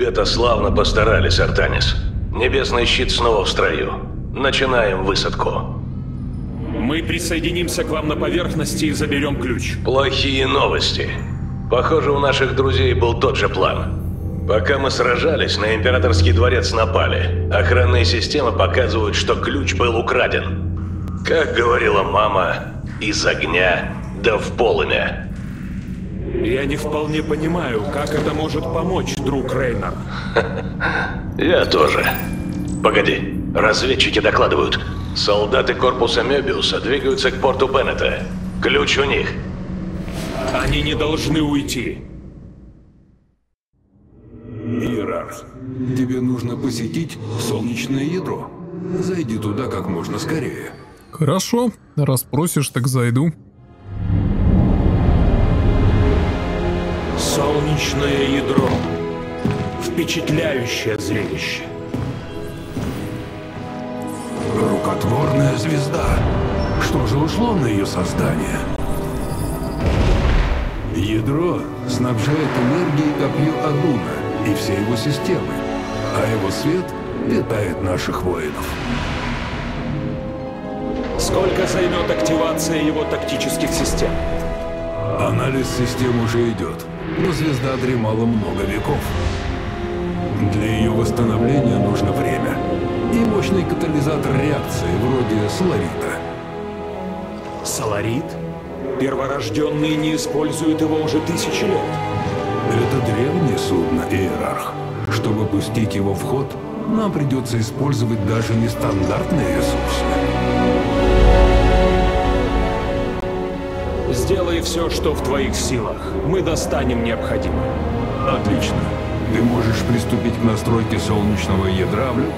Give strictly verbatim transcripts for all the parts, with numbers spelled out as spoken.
это славно постарались, Артанис. Небесный щит снова в строю. Начинаем высадку. Мы присоединимся к вам на поверхности и заберем ключ. Плохие новости. Похоже, у наших друзей был тот же план. Пока мы сражались, на Императорский дворец напали. Охранные системы показывают, что ключ был украден. Как говорила мама, из огня да в полымя. Я не вполне понимаю, как это может помочь, друг Рейнар. Я тоже. Погоди, разведчики докладывают. Солдаты корпуса Мёбиуса двигаются к порту Беннета. Ключ у них. Они не должны уйти. Иерарх, тебе нужно посетить солнечное ядро. Зайди туда как можно скорее. Хорошо, раз просишь, так зайду. Солнечное ядро. Впечатляющее зрелище. Рукотворная звезда. Что же ушло на ее создание? Ядро снабжает энергией копье Адуна и все его системы, а его свет питает наших воинов. Сколько займет активация его тактических систем? Анализ систем уже идет, но звезда дремала много веков. Для ее восстановления нужно время и мощный катализатор реакции вроде Соларита. Соларит? Перворожденные не используют его уже тысячи лет. Это древнее судно, Иерарх. Чтобы пустить его в ход, нам придется использовать даже нестандартные ресурсы. Сделай все, что в твоих силах. Мы достанем необходимое. Отлично. Ты можешь приступить к настройке солнечного ядра в люб-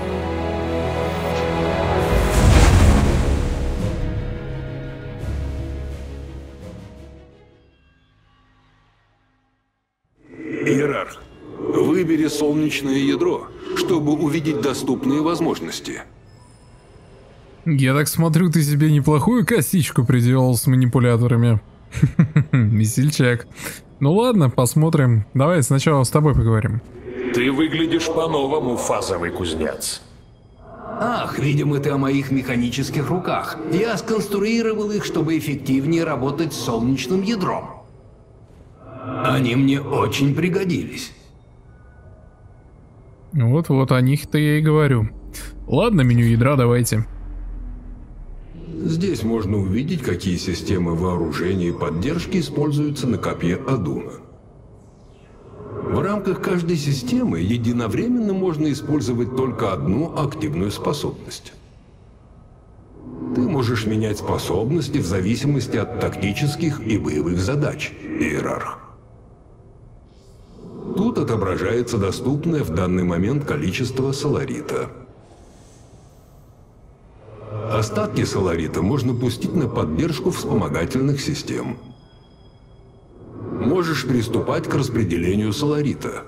Иерарх, выбери солнечное ядро, чтобы увидеть доступные возможности. Я так смотрю, ты себе неплохую косичку приделал с манипуляторами. Весельчак. Ну ладно, посмотрим. Давай сначала с тобой поговорим. Ты выглядишь по-новому, фазовый кузнец. Ах, видимо, ты о моих механических руках. Я сконструировал их, чтобы эффективнее работать с солнечным ядром. Они мне очень пригодились. Вот-вот о них-то я и говорю. Ладно, меню ядра давайте. Здесь можно увидеть, какие системы вооружения и поддержки используются на копье Адуна. В рамках каждой системы единовременно можно использовать только одну активную способность. Ты можешь менять способности в зависимости от тактических и боевых задач, Иерарх. Тут отображается доступное в данный момент количество соларита. Остатки соларита можно пустить на поддержку вспомогательных систем. Можешь приступать к распределению соларита.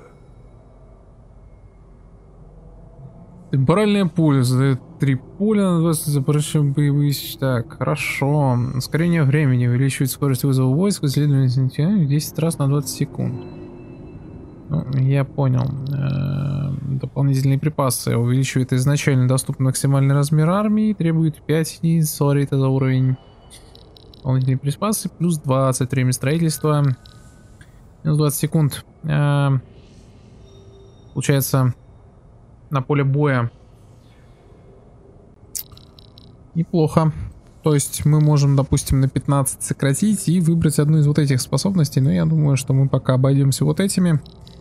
Темпоральное поле задает три поля на двадцать запрашиваем боевые. Так, хорошо. Ускорение времени увеличивает скорость вызова войск, исследование в десять раз на двадцать секунд. Ну, я понял. Э-э, дополнительные припасы. Увеличивает изначально доступный максимальный размер армии. Требует пять единиц соларита за уровень. Дополнительные припасы. Плюс двадцать. Время строительства. Минус двадцать секунд. Э-э, получается, на поле боя. Неплохо. То есть мы можем, допустим, на пятнадцать сократить и выбрать одну из вот этих способностей. Но я думаю, что мы пока обойдемся вот этими.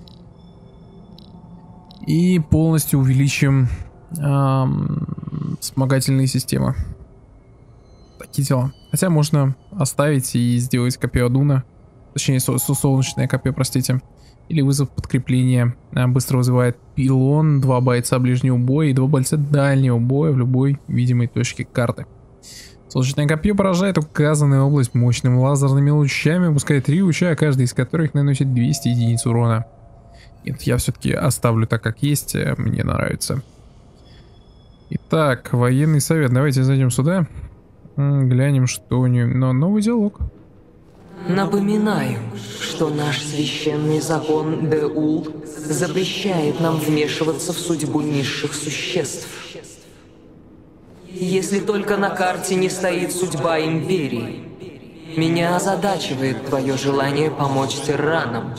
И полностью увеличим эм, вспомогательные системы. Такие дела. Хотя можно оставить и сделать копье Адуна. Точнее, со со солнечное копье, простите. Или вызов подкрепления. Э, быстро вызывает пилон, два бойца ближнего боя и два бойца дальнего боя в любой видимой точке карты. Солнечное копье поражает указанную область мощными лазерными лучами, выпускает три луча, каждый из которых наносит двести единиц урона. Нет, я все-таки оставлю так, как есть, мне нравится. Итак, военный совет. Давайте зайдем сюда. Глянем, что у него. Но новый диалог. Напоминаю, что наш священный закон Деул запрещает нам вмешиваться в судьбу низших существ. Если только на карте не стоит судьба Империи, меня озадачивает твое желание помочь тиранам.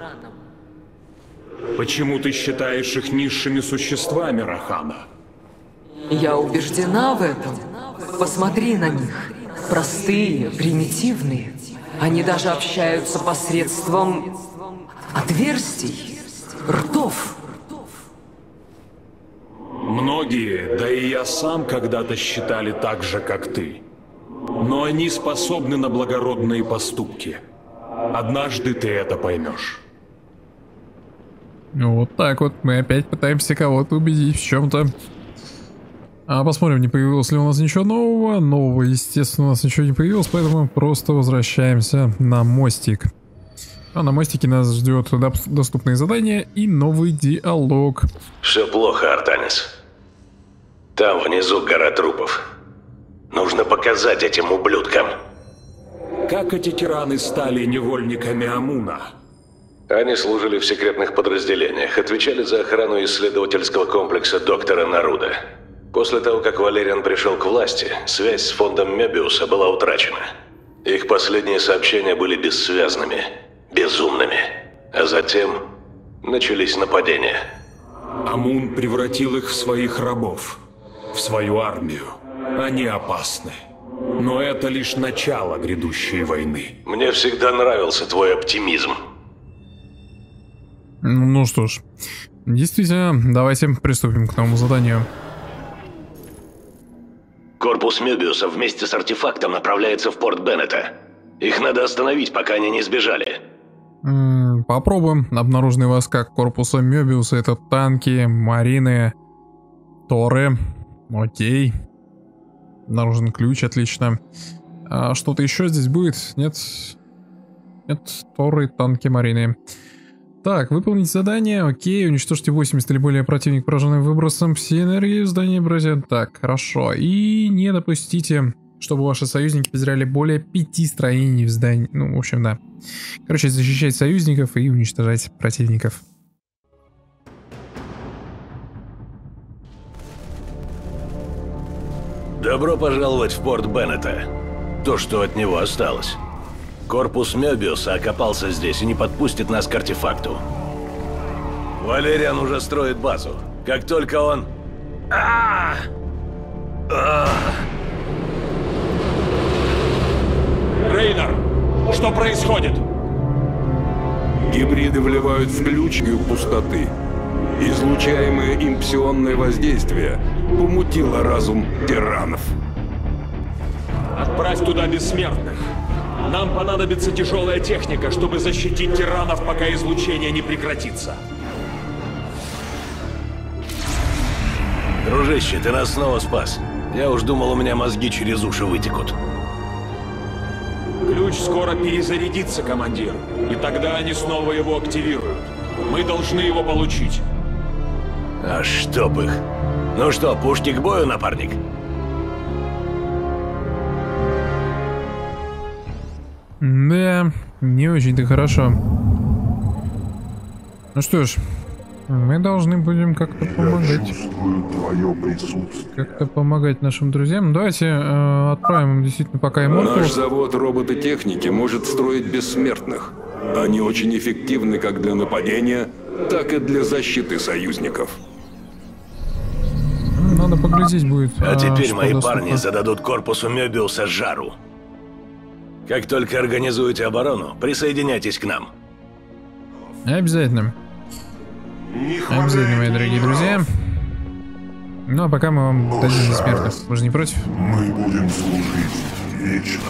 Почему ты считаешь их низшими существами, Рахана? Я убеждена в этом. Посмотри на них. Простые, примитивные. Они даже общаются посредством отверстий, ртов. Многие, да и я сам когда-то считали так же, как ты. Но они способны на благородные поступки. Однажды ты это поймешь. Вот так вот, мы опять пытаемся кого-то убедить в чем-то. А посмотрим, не появилось ли у нас ничего нового. Нового, естественно, у нас ничего не появилось, поэтому просто возвращаемся на мостик. А на мостике нас ждет доступные задания и новый диалог. Все плохо, Артанис. Там внизу гора трупов. Нужно показать этим ублюдкам. Как эти тираны стали невольниками Амуна? Они служили в секретных подразделениях, отвечали за охрану исследовательского комплекса доктора Наруда. После того, как Валериан пришел к власти, связь с фондом Мёбиуса была утрачена. Их последние сообщения были бессвязными, безумными. А затем начались нападения. Амун превратил их в своих рабов, в свою армию. Они опасны. Но это лишь начало грядущей войны. Мне всегда нравился твой оптимизм. Ну что ж, действительно, давайте приступим к новому заданию. Корпус Мёбиуса вместе с артефактом направляется в порт Беннета. Их надо остановить, пока они не сбежали. М-м, попробуем. Обнаруженные войска корпуса Мёбиуса — это танки, марины, торы. Окей. Обнаружен ключ, отлично. А что-то еще здесь будет? Нет. Нет, торы, танки, марины. Так, выполнить задание, окей, уничтожьте восемьдесят или более противник, пораженный выбросом всей энергии в здании братья. Так, хорошо. И не допустите, чтобы ваши союзники потеряли более пяти строений в здании. Ну, в общем, да. Короче, защищать союзников и уничтожать противников. Добро пожаловать в порт Беннета. То, что от него осталось. Корпус Мёбиуса окопался здесь и не подпустит нас к артефакту. Валериан уже строит базу. Как только он... А! А! Рейнер, что происходит? Гибриды вливают в ключ и пустоты. Излучаемое им псионное воздействие помутило разум тиранов. Отправь туда бессмертных. Нам понадобится тяжелая техника, чтобы защитить тиранов, пока излучение не прекратится. Дружище, ты нас снова спас. Я уж думал, у меня мозги через уши вытекут. Ключ скоро перезарядится, командир. И тогда они снова его активируют. Мы должны его получить. А чтоб их. Ну что, пушки к бою, напарник? Да, не очень-то хорошо. Ну что ж, мы должны будем как-то помогать. Как-то помогать нашим друзьям. Давайте э, отправим им действительно пока эмоцию. Наш завод робототехники может строить бессмертных. Они очень эффективны как для нападения, так и для защиты союзников. Надо поглядеть будет. А, а теперь мои доступно. парни зададут корпусу Мёбиуса жару. Как только организуете оборону, присоединяйтесь к нам. Обязательно. Обязательно, мои дорогие друзья. Ну а пока мы вам дадим бессмертных. Вы же не против? Мы будем служить вечно.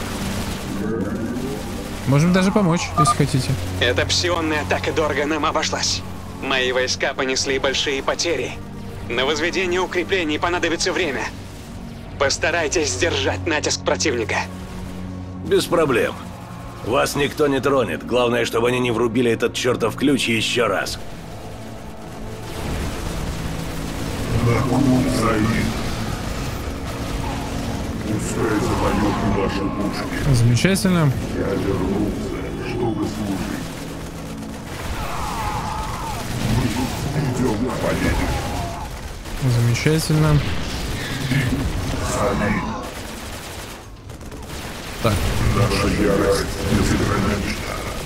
Можем даже помочь, если хотите. Эта псионная атака дорого нам обошлась. Мои войска понесли большие потери. На возведение укреплений понадобится время. Постарайтесь сдержать натиск противника. Без проблем. Вас никто не тронет. Главное, чтобы они не врубили этот чертов ключ еще раз. Накут Заид. Пускай запоют наши пушки. Замечательно. Я вернулся, чтобы служить. Мы идем к победе. Замечательно. Сами. Так. Наша ярость безгранична.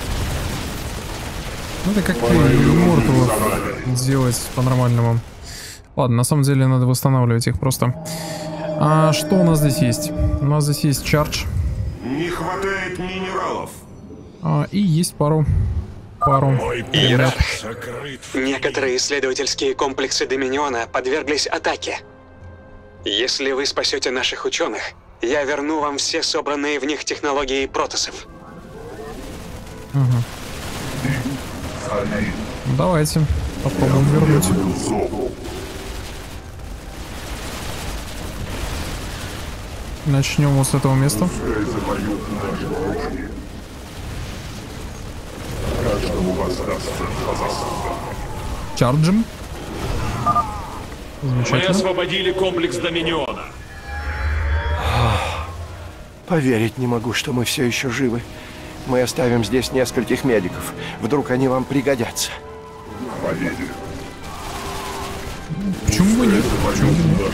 Надо как-то имморталов сделать по-нормальному. Ладно, на самом деле надо восстанавливать их просто. А что у нас здесь есть? У нас здесь есть чардж. Не хватает минералов. А, и есть пару... Пару... Иерарх, некоторые исследовательские комплексы Доминиона подверглись атаке. Если вы спасете наших ученых, я верну вам все собранные в них технологии протоссов. Угу. Давайте попробуем вернуть. Начнем вот с этого места. Чарджим. Мы освободили комплекс Доминиона. Поверить не могу, что мы все еще живы. Мы оставим здесь нескольких медиков. Вдруг они вам пригодятся. Почему бы нет? Почему бы нет?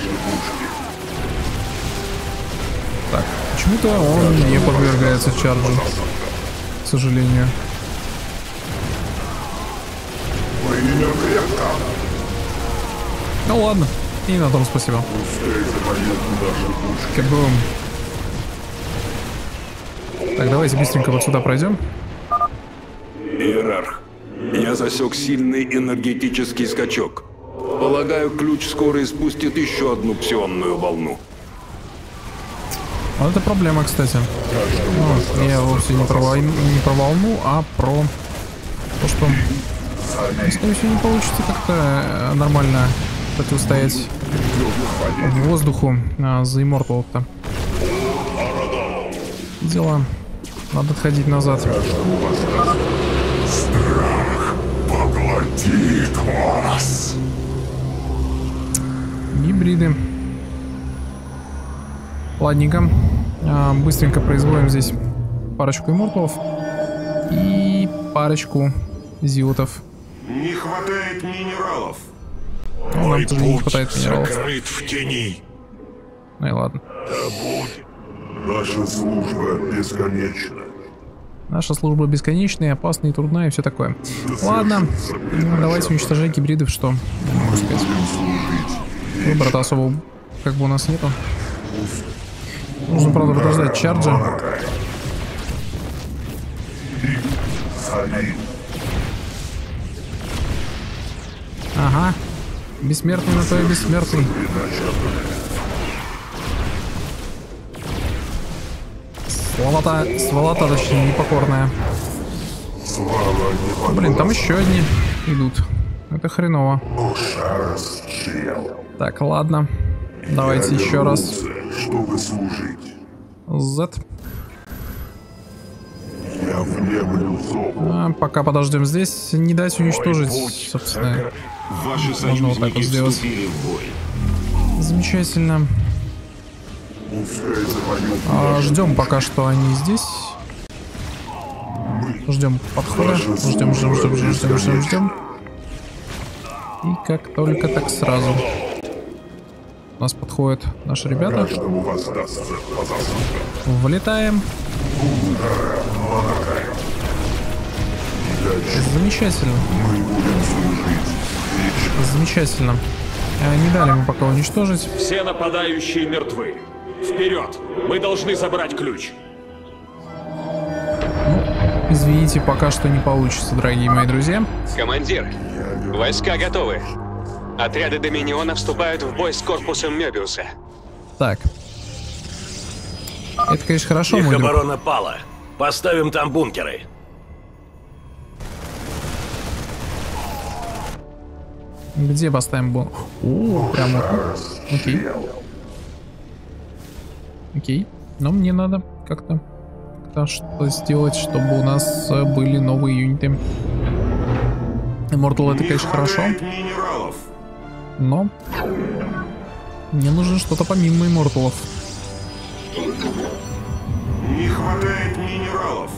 Так, почему-то он не подвергается чарджу, к сожалению. Ну ладно, и на том спасибо. Кэбум. Так, давайте быстренько вот сюда пройдем. Иерарх, я засек сильный энергетический скачок. Полагаю, ключ скоро испустит еще одну псионную волну. Вот это проблема, кстати. Ну, я вовсе не про, войну, не про волну, а про то, что, скорее всего, не получится как-то нормально противостоять воздуху а, за Immortal-то. Дела. Надо отходить назад. Страх поглотит вас. Гибриды. Ладненько. А, быстренько производим здесь парочку имморталов и парочку зиотов. Не хватает минералов. Ну, нам тоже не хватает минералов. Закрыт в тени. Ну и ладно. Наша служба бесконечна. Наша служба бесконечная, опасная и трудная и все такое. Ладно, ну, давайте уничтожать гибридов, что могу сказать. Выбора-то особо как бы у нас нету. Нужно, правда, подождать чарджа. Ага. Бессмертный на то и бессмертный. Сволота, сволота, точнее, непокорная. Блин, там еще одни идут. Это хреново. Так, ладно. Давайте еще раз. Чтобы служить. Z. Я внемлю зову. А, пока подождем здесь, не дать уничтожить, собственно. Ваши Можно вот так вот сделать. в бой. Замечательно. А, ждем пока что они здесь. Ждем подхода. Ждем, ждем, ждем, ждем, ждем, ждем, ждем. И как только так сразу. У нас подходят наши ребята. Влетаем. Замечательно. Замечательно. А, не дали мы пока уничтожить. Все нападающие мертвы. Вперед! Мы должны забрать ключ. Извините, пока что не получится, дорогие мои друзья. Командир, войска готовы. Отряды Доминиона вступают в бой с корпусом Мёбиуса. Так. Это, конечно, хорошо, Их мой друг. оборона пала. Поставим там бункеры. Где поставим бомбу? О, прям вот. Окей. Окей. Но мне надо как-то как что сделать, чтобы у нас э, были новые юниты. Immortal это, конечно, хорошо. Но мне нужно что-то помимо Immortal'ов. Не хватает минералов.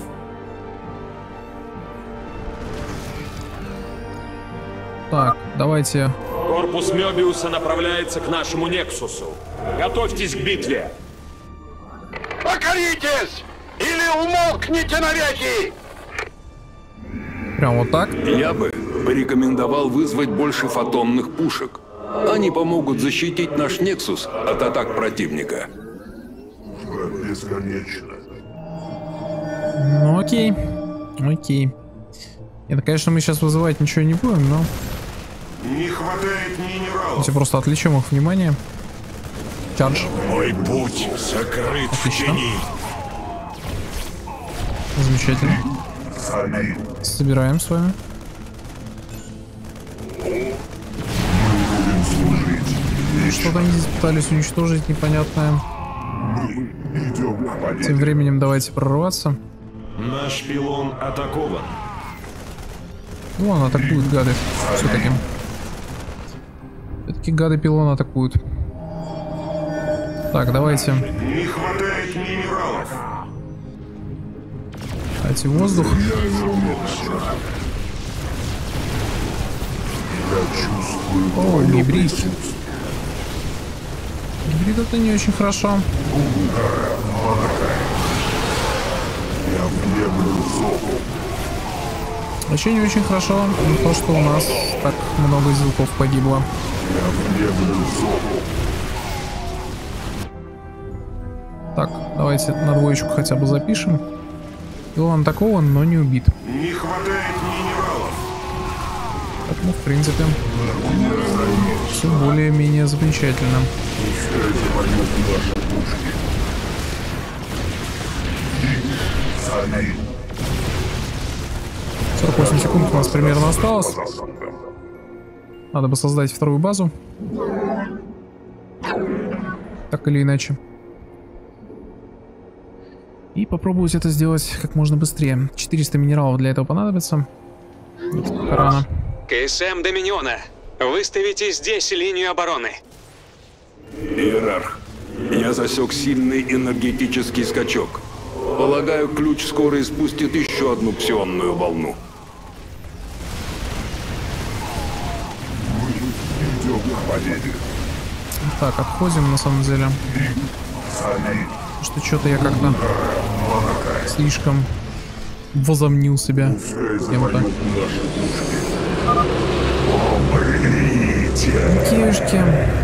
Так, давайте. Корпус Мёбиуса направляется к нашему Нексусу. Готовьтесь к битве. Покоритесь! Или умолкните навеки! Прям вот так. Я бы порекомендовал вызвать больше фотонных пушек. Они помогут защитить наш Нексус от атак противника. Бесконечно. Ну окей. Окей. Это, конечно, мы сейчас вызывать ничего не будем, но... Не хватает минералов. Давайте просто отвлечем их внимание. Чардж. Мой путь закрыт в тени. Замечательно. Сами. Собираем с вами. Что-то они здесь пытались уничтожить непонятное. Идем на победу. Тем временем давайте прорваться. Наш пилон атакован. Ну, он атакует, гады. Все-таки. Все-таки гады пилон атакуют. Так, давайте. Не хватает минералов. Давайте воздух. Я вернулся. Я чувствую О, твое гибрид. присутствие. Гибрид это не очень хорошо. Я внемлю зову. Вообще не очень хорошо то, что у нас так много зилков погибло. Я внемлю зову. Так, давайте на двоечку хотя бы запишем. И он атакован, но не убит. Не хватает минералов. Поэтому, в принципе, все более-менее замечательно. Пускайте поют наши пушки. Сами. сорок восемь секунд у нас примерно осталось. Надо бы создать вторую базу. Так или иначе. И попробовать это сделать как можно быстрее. четыреста минералов для этого понадобится. Это пока рано. КСМ Доминиона, выставите здесь линию обороны. Иерарх, я засек сильный энергетический скачок. Полагаю, ключ скоро испустит еще одну псионную волну. Идем к победе. Так, отходим на самом деле. Сами. Что что-то я как-то слишком возомнил себя кем-то. Киюшки.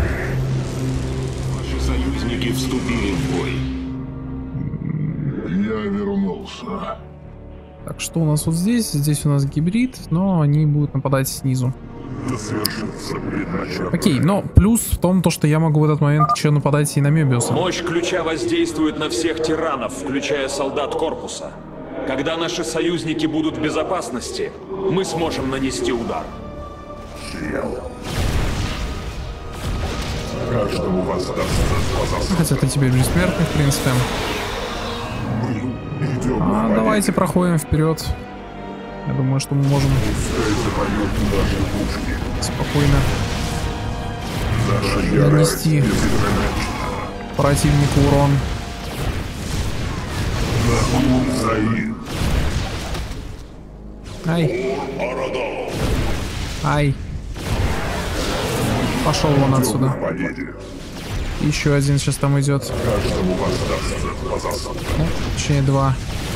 Наши союзники вступили в бой. Я вернулся. Так, что у нас вот здесь? Здесь у нас гибрид, но они будут нападать снизу. Да свершится предначертанное. Окей, но плюс в том, то, что я могу в этот момент еще нападать и на Мёбиуса. Мощь ключа воздействует на всех тиранов, включая солдат корпуса. Когда наши союзники будут в безопасности, мы сможем нанести удар. Каждому воздастся глаза. Хотя ты теперь бессмертный, в принципе. Идем А, к победе. давайте проходим вперед. Я думаю, что мы можем Пускай запоют наши пушки. спокойно Наша ярость нанести безгранична. противнику урон. Заин. Ай. Ай. Пошел вон отсюда. К победе. Еще один сейчас там идет. Каждому воздастся глаза. Ну, точнее два.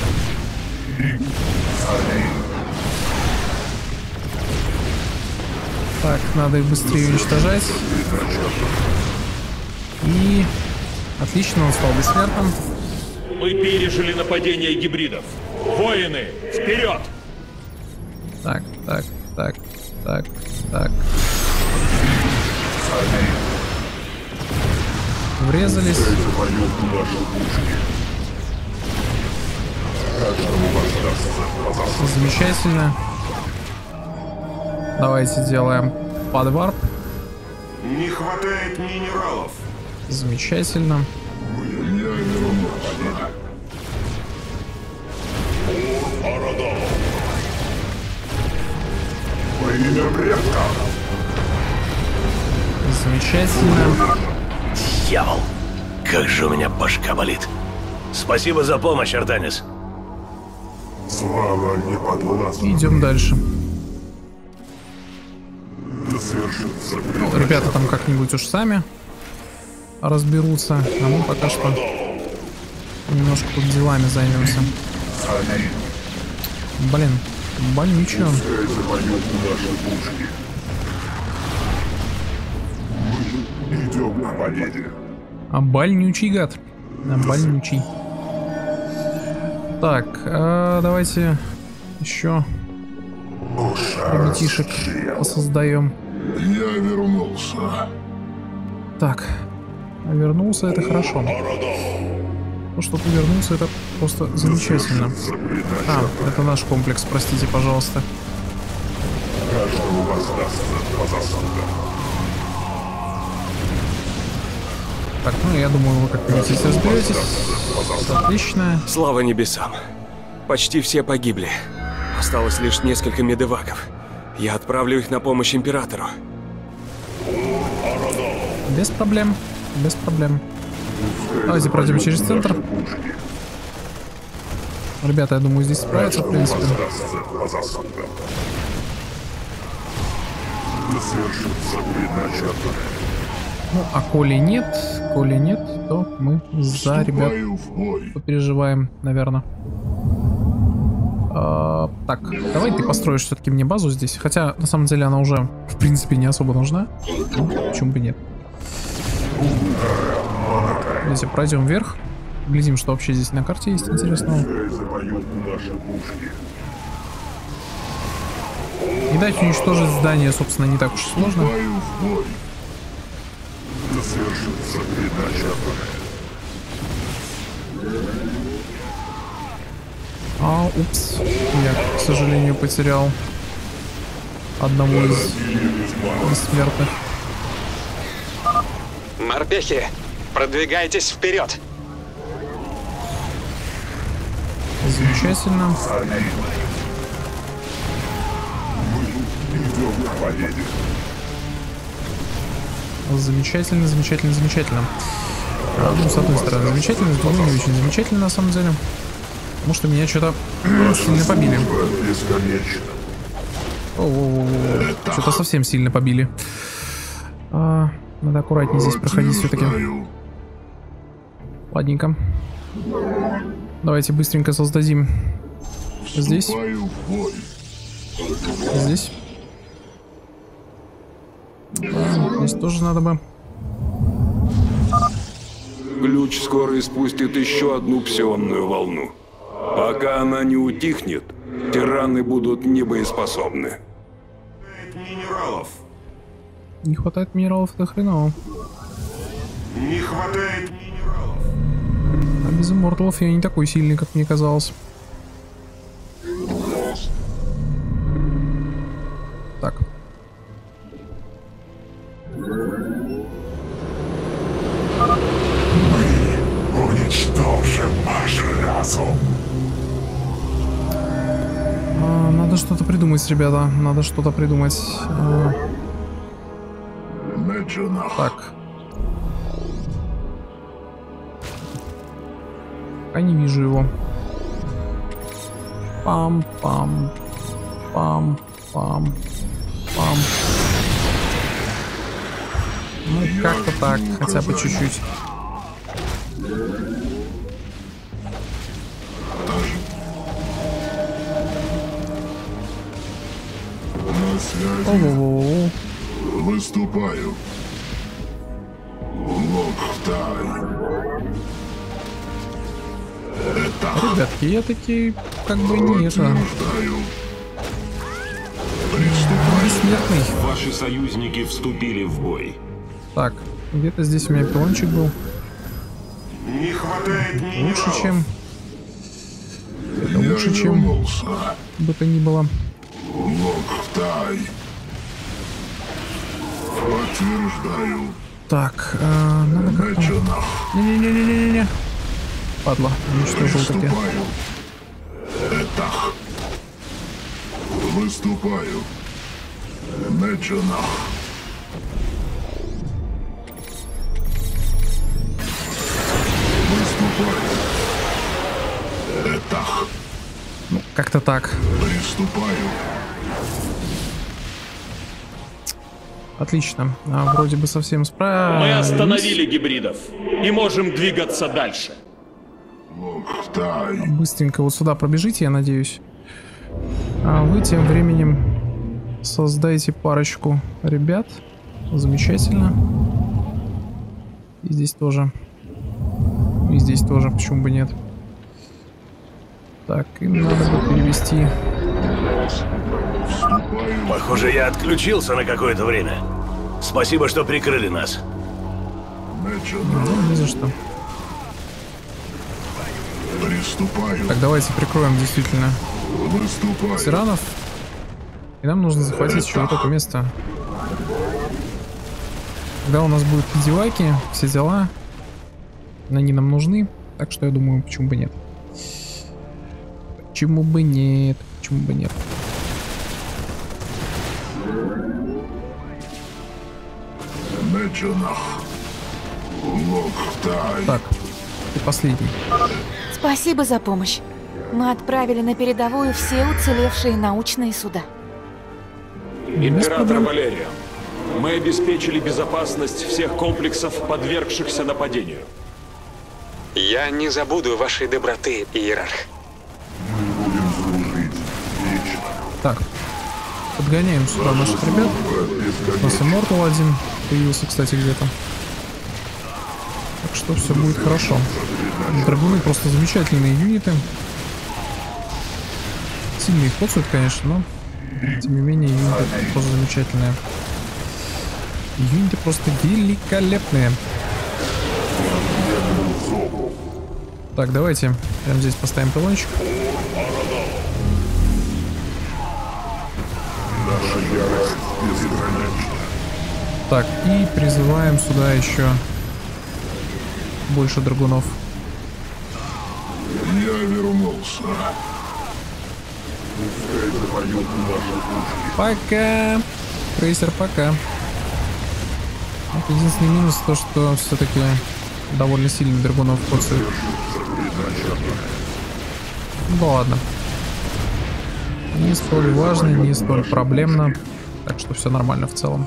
Так, надо их быстрее уничтожать. И... Отлично, он стал бессмертным. Мы пережили нападение гибридов. Воины, вперед! Так, так, так, так, так. Врезались. Запоют наши пушки. Каждому воздастся глаза. Замечательно. Давайте сделаем подварп. Не хватает минералов. Замечательно. Во имя предков. Замечательно. Дьявол! Как же у меня башка болит. Спасибо за помощь, Артанис. Слава не подвластна. Идем дальше. Да свершится Ну, ребята там как-нибудь уж сами разберутся, а мы пока что немножко тут делами займемся. Блин, больничего. Идем к победе. А больнючий гад. А больнючий. Так, а давайте еще ребятишек посоздаем. Я вернулся. Так, а вернулся, это хорошо. То, что ты вернулся, это просто замечательно. А, это наш комплекс, простите, пожалуйста. Каждому воздастся по заслугам. Так, ну я думаю, вы как-нибудь здесь разберетесь. Отлично. Слава небесам. Почти все погибли. Осталось лишь несколько медеваков. Я отправлю их на помощь Императору. Без проблем. Без проблем. Давайте пройдем через центр. Ребята, я думаю, здесь справятся, в принципе. По заслугам. Да свершится предначертанное. Ну, а коли нет, коли нет, то мы за ребят попереживаем, наверное. А, так, давай ты построишь все-таки мне базу здесь. Хотя, на самом деле, она уже, в принципе, не особо нужна. Почему бы нет? Давайте пройдем вверх. Глядим, что вообще здесь на карте есть интересного. И дать уничтожить здание, собственно, не так уж и сложно. А, упс. Я, к сожалению, потерял одного из бессмертных. Морпехи, продвигайтесь вперед! Замечательно. Замечательно, замечательно, замечательно. А, ну, с одной стороны замечательно, с другой не очень замечательно, на самом деле. Потому что меня что-то сильно побили. Что-то совсем сильно побили. А, надо аккуратнее здесь проходить все-таки. Ладненько. Давайте быстренько создадим здесь. Здесь. А, здесь тоже надо бы. Ключ скоро испустит еще одну псионную волну. Пока она не утихнет, тираны будут небоеспособны. Минералов. Не хватает минералов, это хреново. Не хватает минералов. А без имморталов я не такой сильный, как мне казалось. Так. Уничтожим ваш разум. А, надо что-то придумать, ребята. Надо что-то придумать. А... Так. Я не вижу его. Пам-пам. Пам-пам. Пам. Ну, как-то так. Хотя бы чуть-чуть. О-о-о. Выступаю. Ребятки, я таки как бы не это. Бессмертный. Ваши союзники вступили в бой. Так, где-то здесь у меня пилончик был. Не хватает минералов. Лучше, чем... Это лучше, чем бы то ни было. Подтверждаю. Так, э, надо как-то... Не-не-не-не-не-не. Падла, уничтожил таки. Этах. Выступаю. Начинах. Как-то так. Приступаю. Отлично. А, вроде бы совсем справились. Мы остановили гибридов и можем двигаться дальше. Локтай. Быстренько вот сюда пробежите, я надеюсь. А вы тем временем создайте парочку ребят. Замечательно. И здесь тоже. И здесь тоже, почему бы нет. Так, им надо бы перевести. Похоже, я отключился на какое-то время. Спасибо, что прикрыли нас. Ну, не за что. Приступаю. Так, давайте прикроем действительно Выступаю. тиранов. И нам нужно захватить еще вот это место. Когда у нас будут девайки, все дела, они нам нужны. Так что я думаю, почему бы нет. Почему бы нет? Почему бы нет? Начинах. Локтай. Так, ты последний. Спасибо за помощь. Мы отправили на передовую все уцелевшие научные суда. Император Валерия, мы обеспечили безопасность всех комплексов, подвергшихся нападению. Я не забуду вашей доброты, Иерарх. Мы будем служить вечно. Так, подгоняем сюда наших ребят. У нас Immortal один появился, кстати, где-то. Так что все будет хорошо. Драгуны просто замечательные юниты. Сильно их коцают, конечно, но тем не менее юниты просто замечательные. Юниты просто великолепные. Так, давайте прямо здесь поставим пилончик. Так, и призываем сюда еще больше драгунов. Я вернулся. Пока. Крейсер, пока. Вот единственный минус то, что все-таки довольно сильно драгунов коцают. Ну ладно. Не столь важно, не столь проблемно. Так что все нормально в целом.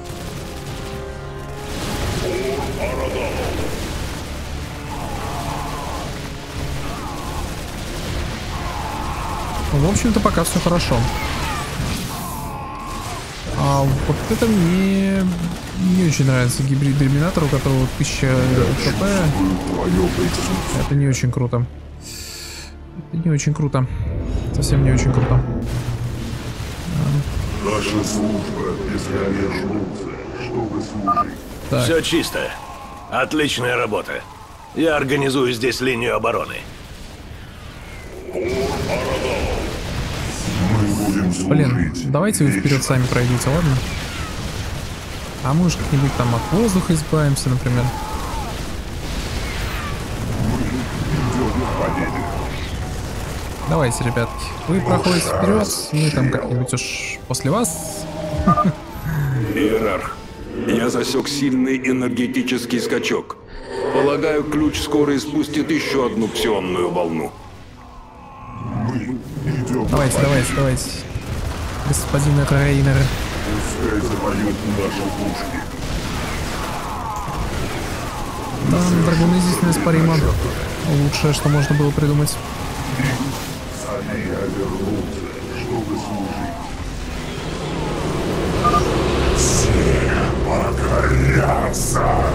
В общем-то, пока все хорошо. А вот это мне не очень нравится. Гибрид Терминатор, у которого тысяча хп. Это не очень круто. Это не очень круто. Совсем не очень круто. Наша служба бесконечна, чтобы служить. Так. Все чисто. Отличная работа. Я организую здесь линию обороны. Блин, давайте вы вперед сами пройдите, ладно? А мы уж как-нибудь там от воздуха избавимся, например. Давайте, ребятки, вы проходите вперед, мы там как-нибудь уж после вас. Иерарх, я засек сильный энергетический скачок. Полагаю, ключ скоро испустит еще одну псионную волну. Давайте, давайте, давайте. Господин Рейнер. Пускай запоют наши пушки. Да, драгуны здесь неоспоримо. Лучшее, что можно было придумать. Я вернулся, чтобы служить. Все покорятся.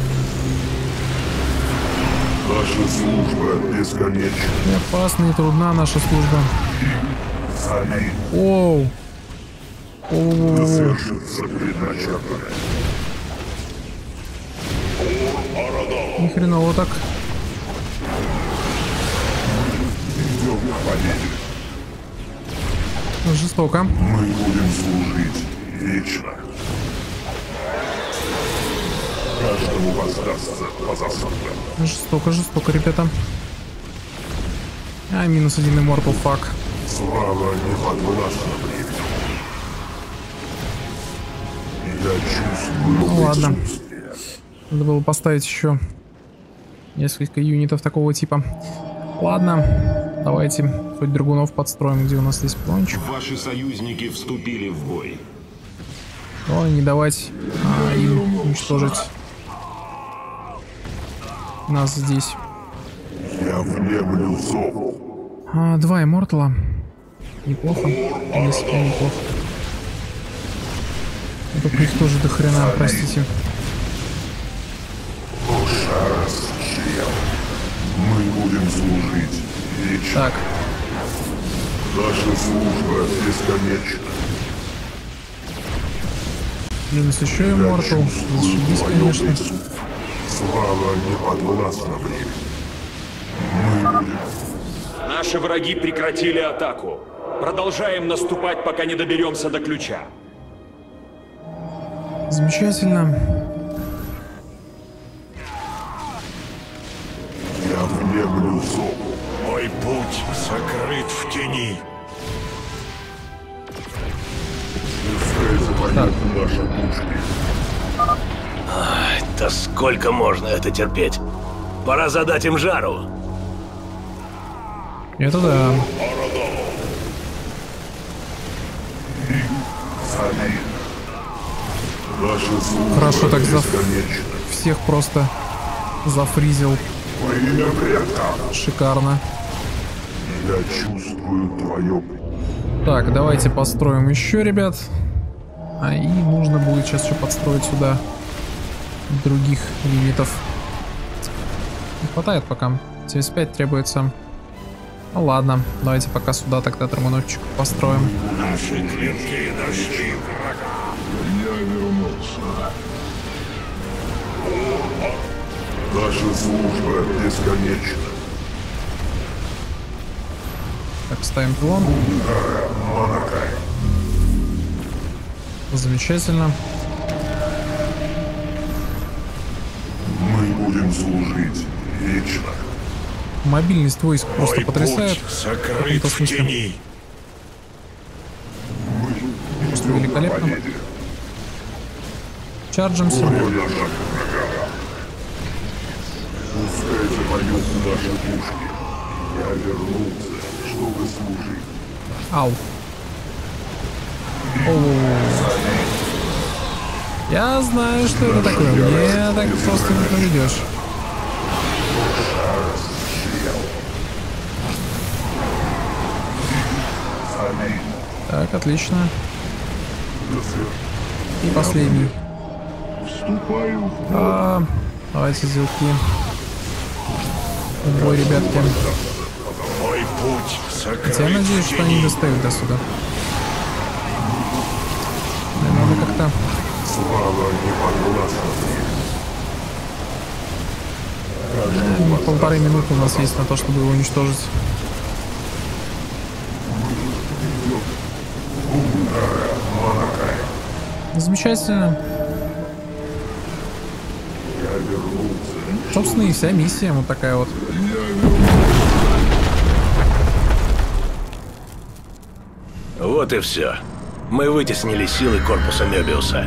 Наша служба бесконечна. И опасна и трудна наша служба. Сами Оу. Оу. свершится предначертанное. Ни хреново так. Идем к победе. Жестоко. Мы будем служить вечно. Каждому воздастся по заслугам. Жестоко, жестоко, ребята. А, минус один Immortal, фак. Слава не подвластна времени. Я чувствую Ну ладно. присутствие. Надо было поставить еще несколько юнитов такого типа. Ладно. Давайте хоть драгунов подстроим, где у нас есть планчик. Ваши союзники вступили в бой. Главное не давать а, им уничтожить нас здесь. Я внемлю зову. А, два иммортала. Неплохо. Если неплохо. Только их тоже до хрена, простите. Мы будем служить вечно. Так. Наша служба бесконечна. Минус еще иммортал. Зашибись, конечно. Слава не подвластна времени. Мы будем... Наши враги прекратили атаку. Продолжаем наступать, пока не доберемся до ключа. Замечательно. Я внемлю зову. Мой путь сокрыт в тени. Так. Наши пушки. Ай, да сколько можно это терпеть? Пора задать им жару. Это да. Хорошо так за всех просто зафризил. Шикарно. Я чувствую твое... Так, давайте построим еще, ребят. А и нужно будет сейчас еще подстроить сюда других юнитов. Не хватает пока. семьдесят пять требуется. Ну ладно, давайте пока сюда тогда драгуновчик построим. Наши клинки нашли врага. Я вернулся. Наша служба бесконечна. Так, ставим пилон. Замечательно. Мы будем служить вечно. Мобильность войск просто Мой потрясает. путь сокрыт в тени. Просто великолепно. Чарджимся. Пускайте поют наши пушки. Я вернулся, чтобы служить. Ау. Оу. Я знаю, что это такое. Мне так просто не проведешь. Так, отлично. И последний. А, давайте зелки. Бой, ребятки. Мой путь сокрыт Хотя я надеюсь, в что они тени. достают до сюда. Мне надо как-то... Слава не подвластна Ну, полторы минуты у нас есть на то, чтобы его уничтожить. Замечательно. Собственно, и вся миссия вот такая вот. Вот и все. Мы вытеснили силы корпуса Мёбиуса.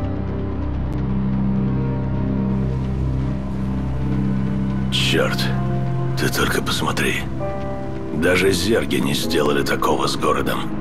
Черт, ты только посмотри. Даже зерги не сделали такого с городом.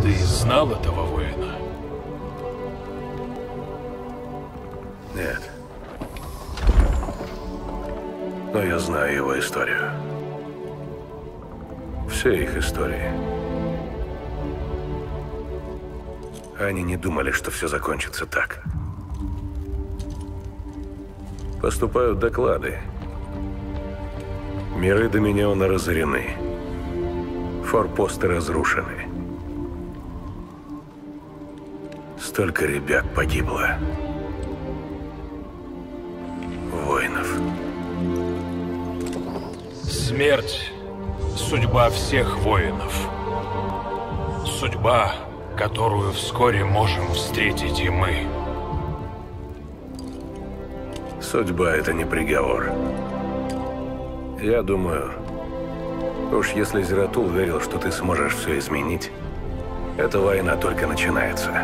Ты знал этого воина? Нет. Но я знаю его историю. Все их истории. Они не думали, что все закончится так. Поступают доклады. Миры Доминиона разорены. Форпосты разрушены. Столько ребят погибло. Воинов. Смерть – судьба всех воинов. Судьба, которую вскоре можем встретить и мы. Судьба – это не приговор. Я думаю, уж если Зератул верил, что ты сможешь все изменить, эта война только начинается.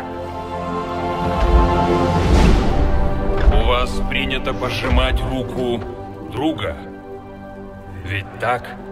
У вас принято пожимать руку друга. Ведь так?